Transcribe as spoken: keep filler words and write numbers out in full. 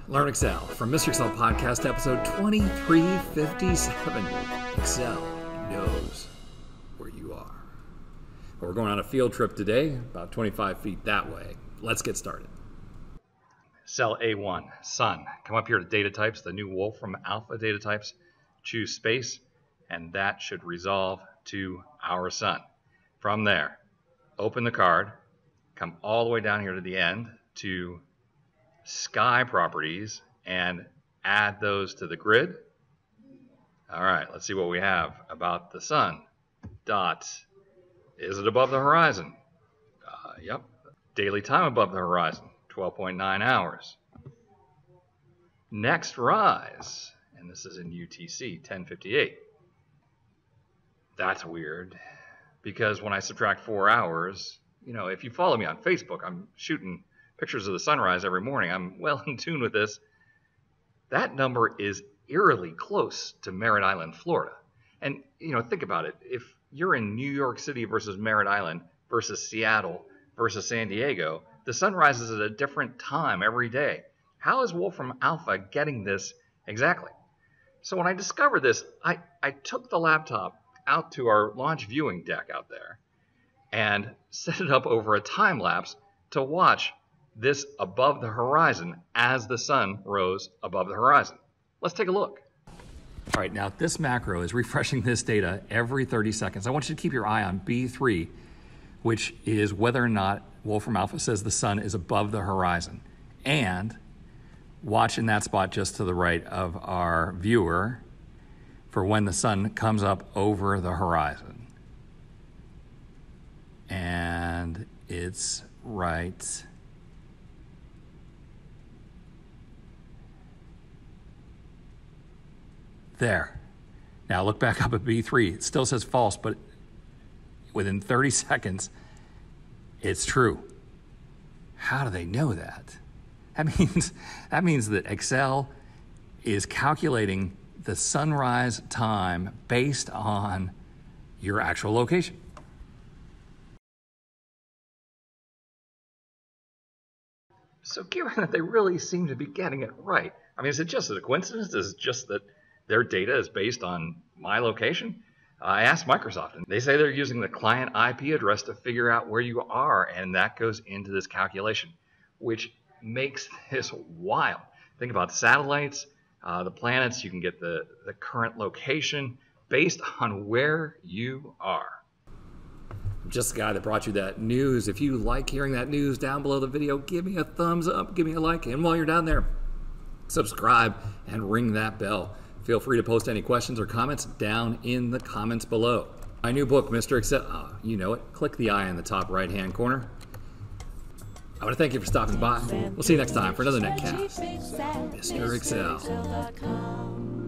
Learn Excel from Mister Excel Podcast, episode twenty-three fifty-seven. Excel knows where you are. Well, we're going on a field trip today, about twenty-five feet that way. Let's get started. Cell A one, Sun. Come up here to data types, the new Wolfram Alpha data types. Choose space, and that should resolve to our Sun. From there, open the card, come all the way down here to the end to sky properties and add those to the grid. All right, let's see what we have about the Sun. Dot. Is it above the horizon? Uh, yep. Daily time above the horizon, twelve point nine hours. Next rise, and this is in U T C, ten fifty-eight. That's weird, because when I subtract four hours, you know, if you follow me on Facebook, I'm shooting pictures of the sunrise every morning. I'm well in tune with this. That number is eerily close to Merritt Island, Florida. And, you know, think about it. If you're in New York City versus Merritt Island versus Seattle versus San Diego, the sun rises at a different time every day. How is Wolfram Alpha getting this exactly? So when I discovered this, I, I took the laptop out to our launch viewing deck out there and set it up over a time lapse to watch this above the horizon as the sun rose above the horizon. Let's take a look. All right, now this macro is refreshing this data every thirty seconds. I want you to keep your eye on B three, which is whether or not Wolfram Alpha says the sun is above the horizon. And watch in that spot just to the right of our viewer for when the sun comes up over the horizon. And it's right there. Now look back up at B three. It still says false, but within thirty seconds, it's true. How do they know that? That means, that means that Excel is calculating the sunrise time based on your actual location. So given that they really seem to be getting it right, I mean, is it just a coincidence? Is it just that their data is based on my location? I asked Microsoft, and they say they're using the client I P address to figure out where you are, and that goes into this calculation, which makes this wild. Think about satellites, uh, the planets. You can get the, the current location based on where you are. I'm just the guy that brought you that news. If you like hearing that news, down below the video, give me a thumbs up, give me a like, and while you're down there, subscribe and ring that bell. Feel free to post any questions or comments down in the comments below. My new book, Mister Excel, oh, you know it. Click the eye in the top right-hand corner. I want to thank you for stopping by. We'll see you next time for another netcast. Mister Excel dot com